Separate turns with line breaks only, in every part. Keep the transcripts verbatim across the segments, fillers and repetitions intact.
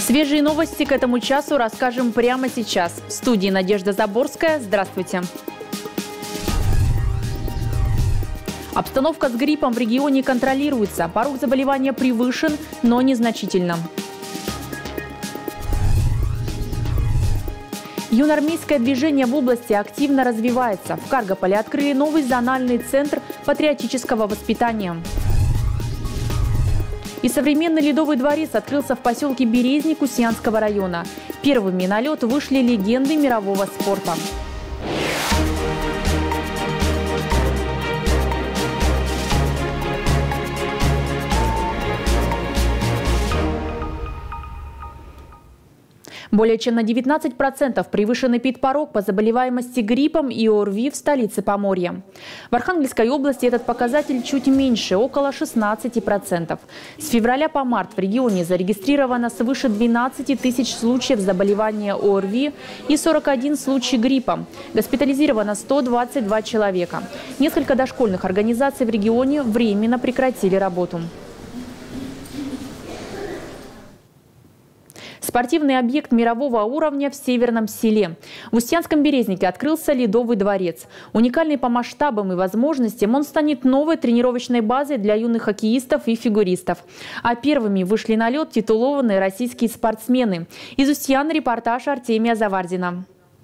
Свежие новости к этому часу расскажем прямо сейчас. В студии Надежда Заборская. Здравствуйте. Обстановка с гриппом в регионе контролируется. Порог заболевания превышен, но незначительно. Юноармейское движение в области активно развивается. В Каргополе открыли новый зональный центр патриотического воспитания. И современный Ледовый дворец открылся в поселке Березник Устьянского района. Первыми на лед вышли легенды мирового спорта. Более чем на девятнадцать процентов превышен эпидпорог по заболеваемости гриппом и ОРВИ в столице Поморья. В Архангельской области этот показатель чуть меньше – около шестнадцати процентов. С февраля по март в регионе зарегистрировано свыше двенадцати тысяч случаев заболевания ОРВИ и сорок один случай гриппа. Госпитализировано сто двадцать два человека. Несколько дошкольных организаций в регионе временно прекратили работу. Спортивный объект мирового уровня в Северном селе. В Устьянском Березнике открылся Ледовый дворец. Уникальный по масштабам и возможностям, он станет новой тренировочной базой для юных хоккеистов и фигуристов. А первыми вышли на лед титулованные российские спортсмены. Из Устьяна репортаж Артемия Завардина.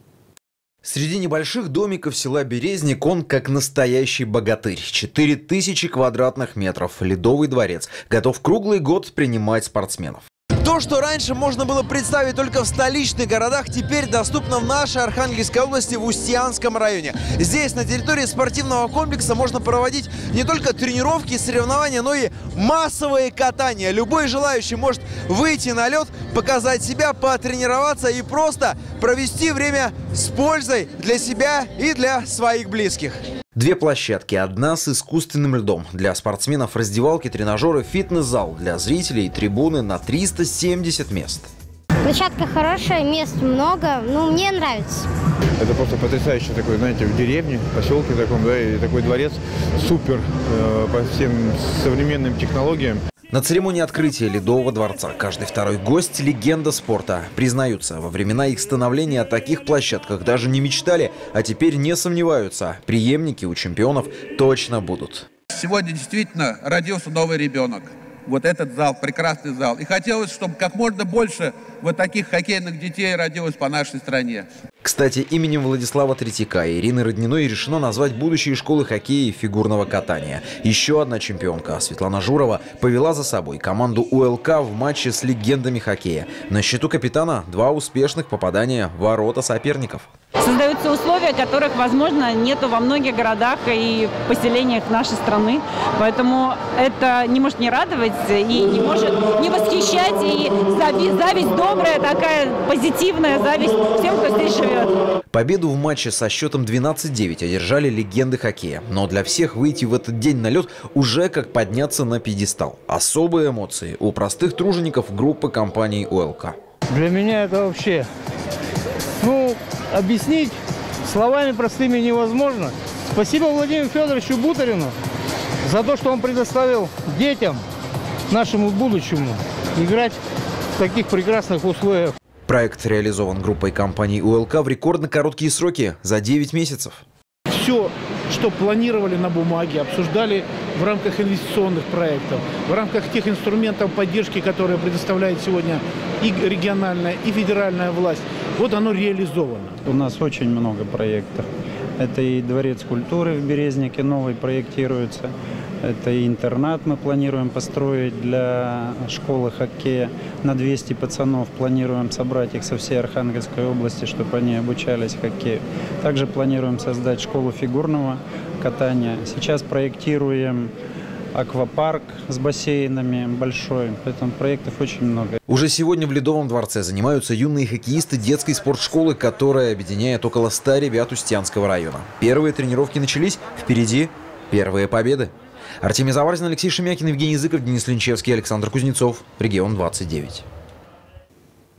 Среди небольших домиков села Березник он как настоящий богатырь. четыре тысячи квадратных метров. Ледовый дворец готов круглый год принимать спортсменов. То, что раньше можно было представить только в столичных городах, теперь доступно в нашей Архангельской области, в Устьянском районе. Здесь, на территории спортивного комплекса, можно проводить не только тренировки и соревнования, но и массовые катания. Любой желающий может выйти на лед, показать себя, потренироваться и просто провести время с пользой для себя и для своих близких. Две площадки, одна с искусственным льдом. Для спортсменов раздевалки, тренажеры, фитнес-зал. Для зрителей трибуны на триста семьдесят мест.
Площадка хорошая, мест много, ну мне нравится.
Это просто потрясающе такой, знаете, в деревне, в поселке таком, да, и такой дворец супер э, по всем современным технологиям.
На церемонии открытия Ледового дворца каждый второй гость – легенда спорта. Признаются, во времена их становления о таких площадках даже не мечтали, а теперь не сомневаются. Преемники у чемпионов точно будут.
Сегодня действительно родился новый ребенок. Вот этот зал, прекрасный зал. И хотелось, чтобы как можно больше вот таких хоккейных детей родилось по нашей стране.
Кстати, именем Владислава Третьяка и Ирины Родниной решено назвать будущие школы хоккея и фигурного катания. Еще одна чемпионка, Светлана Журова, повела за собой команду УЛК в матче с легендами хоккея. На счету капитана два успешных попадания в ворота соперников.
Создаются условия, которых, возможно, нету во многих городах и поселениях нашей страны. Поэтому это не может не радовать и не может не восхищать. И зависть, зависть добрая, такая позитивная зависть всем, кто здесь живет.
Победу в матче со счетом двенадцать девять одержали легенды хоккея. Но для всех выйти в этот день на лед уже как подняться на пьедестал. Особые эмоции у простых тружеников группы компаний УЛК.
Для меня это вообще... Ну, объяснить словами простыми невозможно. Спасибо Владимиру Федоровичу Бутарину за то, что он предоставил детям, нашему будущему, играть в таких прекрасных условиях.
Проект реализован группой компаний УЛК в рекордно короткие сроки – за девять месяцев.
Все, что планировали на бумаге, обсуждали в рамках инвестиционных проектов, в рамках тех инструментов поддержки, которые предоставляет сегодня и региональная, и федеральная власть. Вот оно реализовано.
У нас очень много проектов. Это и дворец культуры в Березнике новый проектируется. Это и интернат мы планируем построить для школы хоккея. На двести пацанов планируем собрать их со всей Архангельской области, чтобы они обучались хоккею. Также планируем создать школу фигурного катания. Сейчас проектируем аквапарк с бассейнами большой, поэтому проектов очень много.
Уже сегодня в Ледовом дворце занимаются юные хоккеисты детской спортшколы, которая объединяет около ста ребят Устьянского района. Первые тренировки начались, впереди первые победы. Артемий Завардин, Алексей Шемякин, Евгений Языков, Денис Линчевский, Александр Кузнецов. Регион двадцать девять.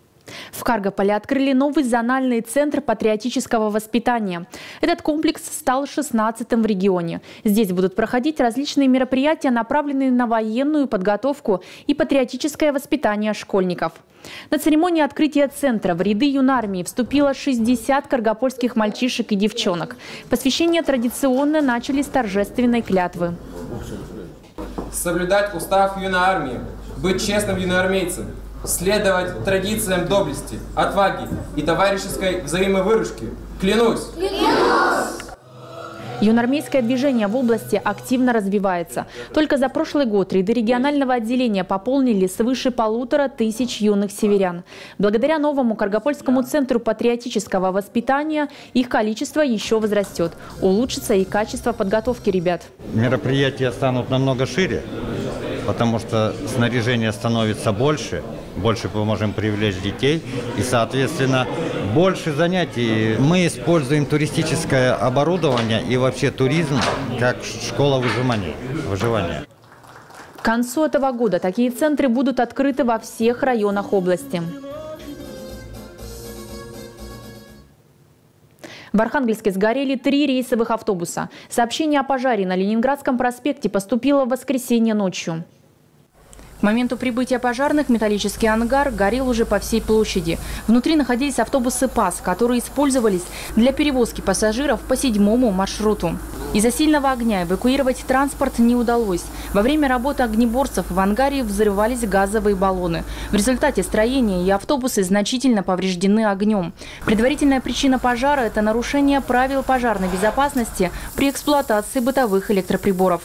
В Каргополе открыли новый зональный центр патриотического воспитания. Этот комплекс стал шестнадцатым в регионе. Здесь будут проходить различные мероприятия, направленные на военную подготовку и патриотическое воспитание школьников. На церемонии открытия центра в ряды юнармии вступило шестьдесят каргопольских мальчишек и девчонок. Посвящение традиционно начали с торжественной клятвы.
Соблюдать устав юноармии, быть честным юноармейцем, следовать традициям доблести, отваги и товарищеской взаимовыручки. Клянусь!
Клянусь!
Юнармейское движение в области активно развивается. Только за прошлый год ряды регионального отделения пополнили свыше полутора тысяч юных северян. Благодаря новому Каргопольскому центру патриотического воспитания их количество еще возрастет. Улучшится и качество подготовки ребят.
Мероприятия станут намного шире, потому что снаряжение становится больше. Больше мы можем привлечь детей и, соответственно, больше занятий. Мы используем туристическое оборудование и вообще туризм как школа выживания. выживания.
К концу этого года такие центры будут открыты во всех районах области. В Архангельске сгорели три рейсовых автобуса. Сообщение о пожаре на Ленинградском проспекте поступило в воскресенье ночью. К моменту прибытия пожарных металлический ангар горел уже по всей площади. Внутри находились автобусы ПАС, которые использовались для перевозки пассажиров по седьмому маршруту. Из-за сильного огня эвакуировать транспорт не удалось. Во время работы огнеборцев в ангаре взрывались газовые баллоны. В результате строения и автобусы значительно повреждены огнем. Предварительная причина пожара – это нарушение правил пожарной безопасности при эксплуатации бытовых электроприборов.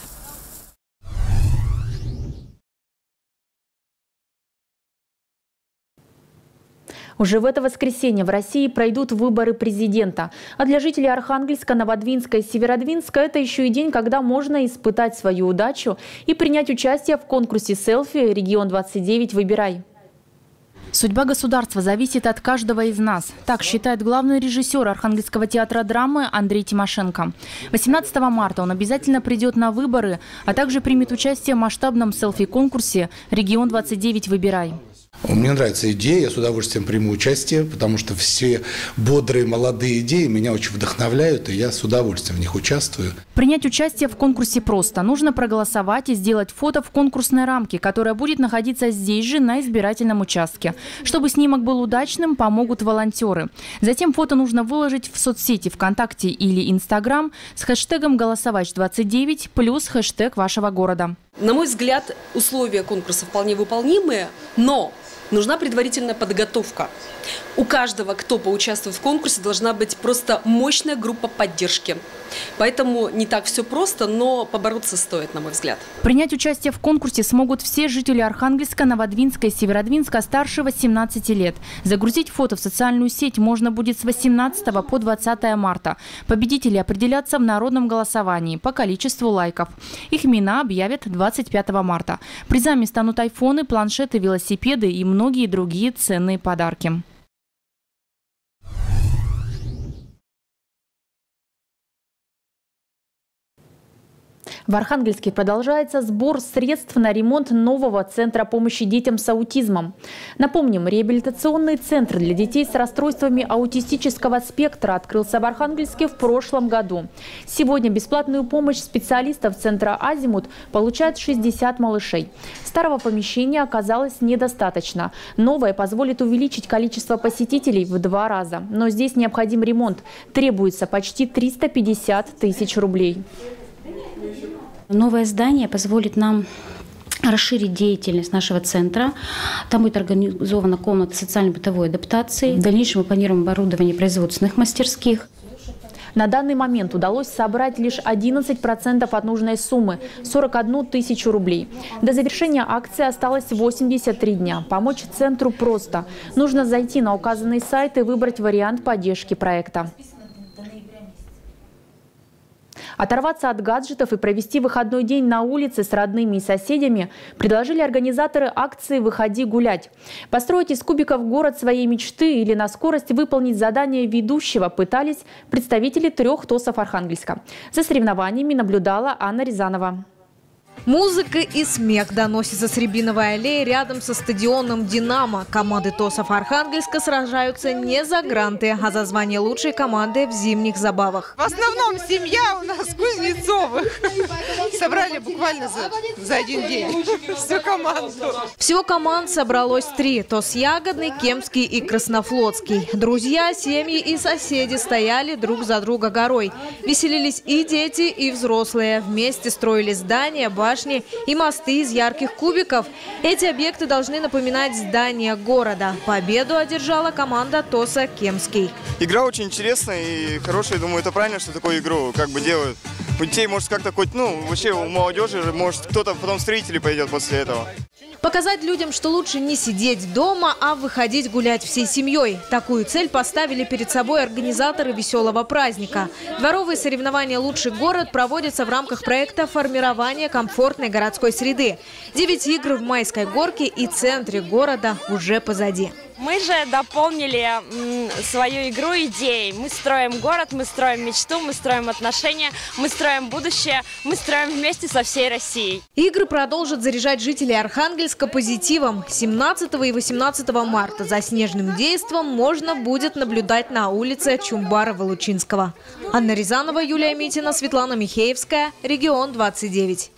Уже в это воскресенье в России пройдут выборы президента. А для жителей Архангельска, Новодвинска и Северодвинска это еще и день, когда можно испытать свою удачу и принять участие в конкурсе селфи «Регион двадцать девять. Выбирай». Судьба государства зависит от каждого из нас. Так считает главный режиссер Архангельского театра драмы Андрей Тимошенко. восемнадцатого марта он обязательно придет на выборы, а также примет участие в масштабном селфи-конкурсе «Регион двадцать девять. Выбирай».
Мне нравится идея, я с удовольствием приму участие, потому что все бодрые молодые идеи меня очень вдохновляют, и я с удовольствием в них участвую.
Принять участие в конкурсе просто. Нужно проголосовать и сделать фото в конкурсной рамке, которая будет находиться здесь же, на избирательном участке. Чтобы снимок был удачным, помогут волонтеры. Затем фото нужно выложить в соцсети ВКонтакте или Инстаграм с хэштегом «Голосовать двадцать девять» плюс хэштег вашего города.
На мой взгляд, условия конкурса вполне выполнимые, но нужна предварительная подготовка. У каждого, кто поучаствует в конкурсе, должна быть просто мощная группа поддержки. Поэтому не так все просто, но побороться стоит, на мой взгляд.
Принять участие в конкурсе смогут все жители Архангельска, Новодвинска и Северодвинска старше восемнадцати лет. Загрузить фото в социальную сеть можно будет с восемнадцатого по двадцатое марта. Победители определятся в народном голосовании по количеству лайков. Их имена объявят двадцать пятого марта. Призами станут айфоны, планшеты, велосипеды и многие другие ценные подарки. В Архангельске продолжается сбор средств на ремонт нового центра помощи детям с аутизмом. Напомним, реабилитационный центр для детей с расстройствами аутистического спектра открылся в Архангельске в прошлом году. Сегодня бесплатную помощь специалистов центра «Азимут» получают шестьдесят малышей. Старого помещения оказалось недостаточно. Новое позволит увеличить количество посетителей в два раза. Но здесь необходим ремонт. Требуется почти триста пятьдесят тысяч рублей.
Новое здание позволит нам расширить деятельность нашего центра. Там будет организована комната социально-бытовой адаптации. В дальнейшем мы планируем оборудование производственных мастерских.
На данный момент удалось собрать лишь одиннадцать процентов от нужной суммы – сорок одну тысячу рублей. До завершения акции осталось восемьдесят три дня. Помочь центру просто. Нужно зайти на указанный сайт и выбрать вариант поддержки проекта. Оторваться от гаджетов и провести выходной день на улице с родными и соседями предложили организаторы акции «Выходи гулять». Построить из кубиков город своей мечты или на скорость выполнить задание ведущего пытались представители трех ТОСов Архангельска. За соревнованиями наблюдала Анна Рязанова.
Музыка и смех доносятся с Рябиновой аллеи рядом со стадионом «Динамо». Команды ТОСов Архангельска сражаются не за гранты, а за звание лучшей команды в зимних забавах.
В основном семья у нас Кузнецовых. Собрали буквально за, за один день всю команду.
Всего команд собралось три. ТОС Ягодный, Кемский и Краснофлотский. Друзья, семьи и соседи стояли друг за друга горой. Веселились и дети, и взрослые. Вместе строили здания, башни и мосты из ярких кубиков. Эти объекты должны напоминать здания города. Победу одержала команда ТОСа Кемский.
Игра очень интересная и хорошая. Думаю, это правильно, что такую игру как бы делают. У детей, может, как-то хоть, ну, вообще у молодежи, может, кто-то потом в строители пойдет после этого.
Показать людям, что лучше не сидеть дома, а выходить гулять всей семьей. Такую цель поставили перед собой организаторы веселого праздника. Дворовые соревнования «Лучший город» проводятся в рамках проекта формирования комфортной городской среды. Девять игр в Майской горке и центре города уже позади.
Мы же дополнили м, свою игру идеей. Мы строим город, мы строим мечту, мы строим отношения, мы строим будущее, мы строим вместе со всей Россией.
Игры продолжат заряжать жителей Архангельска позитивом. семнадцатого и восемнадцатого марта за снежным действом можно будет наблюдать на улице Чумбарова-Лучинского. Анна Рязанова, Юлия Митина, Светлана Михеевская, Регион двадцать девять.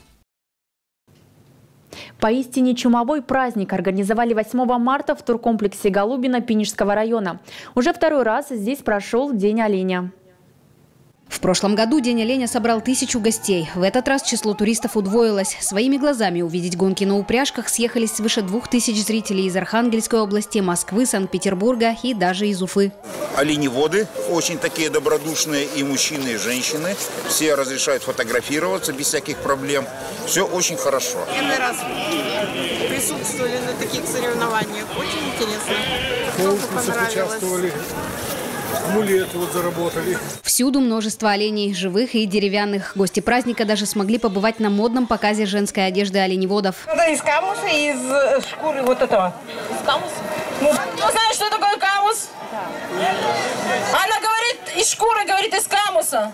Поистине чумовой праздник организовали восьмого марта в туркомплексе Голубино Пинежского района. Уже второй раз здесь прошел День оленя.
В прошлом году День оленя собрал тысячу гостей. В этот раз число туристов удвоилось. Своими глазами увидеть гонки на упряжках съехались свыше двух тысяч зрителей из Архангельской области, Москвы, Санкт-Петербурга и даже из Уфы.
Оленеводы очень такие добродушные, и мужчины, и женщины. Все разрешают фотографироваться без всяких проблем. Все очень хорошо.
Первый раз присутствовали на таких соревнованиях. Очень интересно. Конкурсах участвовали. Амулеты вот заработали.
Всюду множество оленей, живых и деревянных. Гости праздника даже смогли побывать на модном показе женской одежды оленеводов.
Это из камуса, из шкуры вот этого. Из камуса? Ну, кто знает, что такое камус? Да. Она говорит из шкуры, говорит из камуса.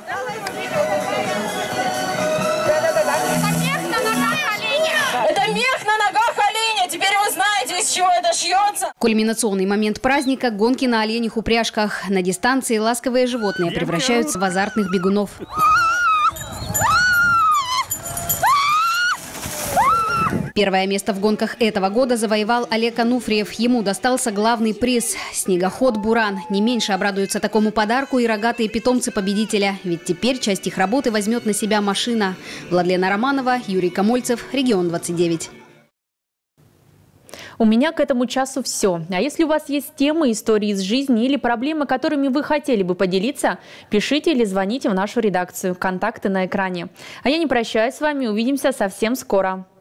Это мех на ногах оленя. Теперь вы знаете, из чего это шьется.
Кульминационный момент праздника – гонки на оленях упряжках. На дистанции ласковые животные превращаются в азартных бегунов. Первое место в гонках этого года завоевал Олег Ануфриев. Ему достался главный приз – снегоход «Буран». Не меньше обрадуются такому подарку и рогатые питомцы победителя. Ведь теперь часть их работы возьмет на себя машина. Владлена Романова, Юрий Комольцев, Регион двадцать девять.
У меня к этому часу все. А если у вас есть темы, истории из жизни или проблемы, которыми вы хотели бы поделиться, пишите или звоните в нашу редакцию. Контакты на экране. А я не прощаюсь с вами. Увидимся совсем скоро.